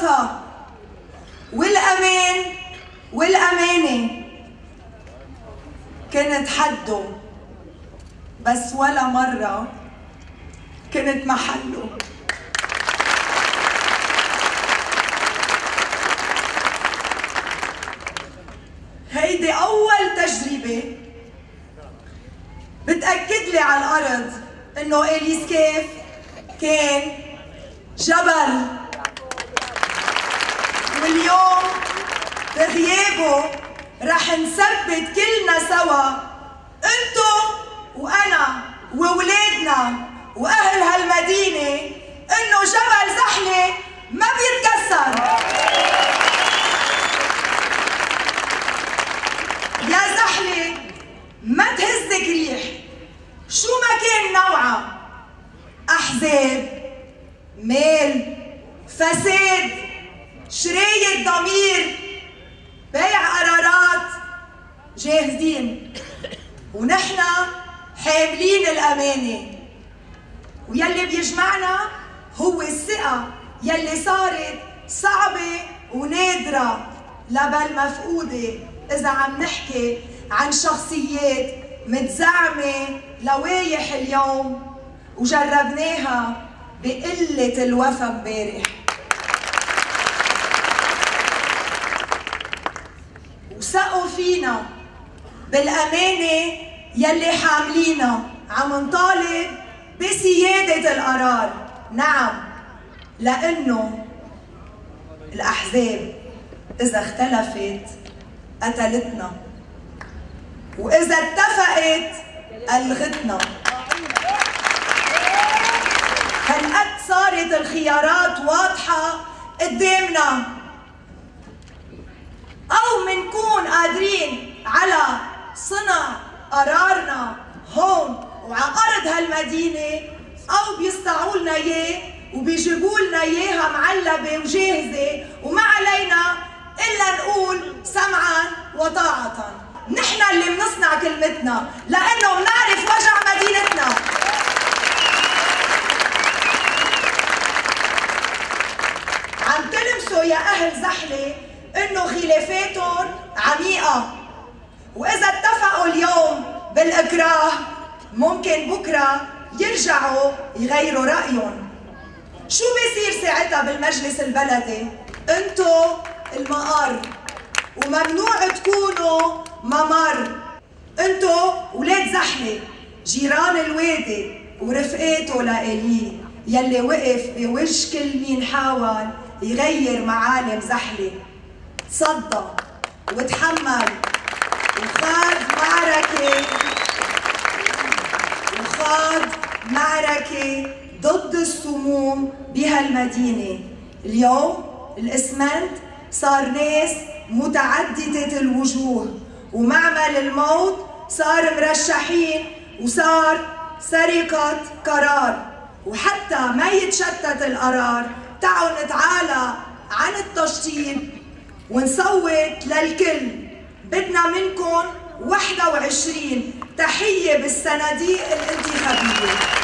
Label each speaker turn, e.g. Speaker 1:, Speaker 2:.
Speaker 1: الوفا والأمان والأمانة كنت حده، بس ولا مرة كنت محله. هيدي أول تجربة بتأكد لي على الأرض إنه إليس كيف كان جبل، واليوم بغيابه رح نثبت كلنا سوا، انتو وأنا وولادنا وأهل هالمدينة، إنه جبل زحلة ما بيتكسر. يا زحلة ما تهزك ريح، شو ما كان نوعها، أحزاب، مال، فساد، شراية ضمير، بيع قرارات، جاهزين ونحن حاملين الأمانة. ويلي بيجمعنا هو الثقة يلي صارت صعبة ونادرة لبل مفقودة إذا عم نحكي عن شخصيات متزعمة لوايح اليوم وجربناها بقلة الوفا امبارح. وثقوا فينا بالأمانة يلي حاملينا، عم نطالب بسيادة القرار. نعم، لأنه الأحزاب إذا اختلفت قتلتنا، وإذا اتفقت ألغتنا. هالقد صارت الخيارات واضحة قدامنا، أو منكون قادرين على صنع قرارنا هون وعلى أرض هالمدينة، أو بيصنعوا لنا إياه وبيجيبوا لنا إياها معلبة وجاهزة وما علينا إلا نقول سمعاً وطاعة. نحن اللي بنصنع كلمتنا لأنه بنعرف وجع مدينتنا. عم تلمسوا يا أهل زحلة إنه خلافاتهم عميقة، وإذا اتفقوا اليوم بالإكراه ممكن بكرة يرجعوا يغيروا رأيهم. شو بيصير ساعتها بالمجلس البلدي؟ انتو المقر وممنوع تكونوا ممر. انتو ولاد زحلة، جيران الوادي ورفقاته لإلي يلي وقف بوجه كل مين حاول يغير معالم زحلة. تصدى وتحمل وخاض معركة ضد السموم بهالمدينة. اليوم الإسمنت صار ناس متعددة الوجوه، ومعمل الموت صار مرشحين وصار سرقة قرار. وحتى ما يتشتت القرار، تعالوا نتعالى عن التشطيب ونصوت للكل. بدنا منكم 21 تحية بالصناديق الانتخابية.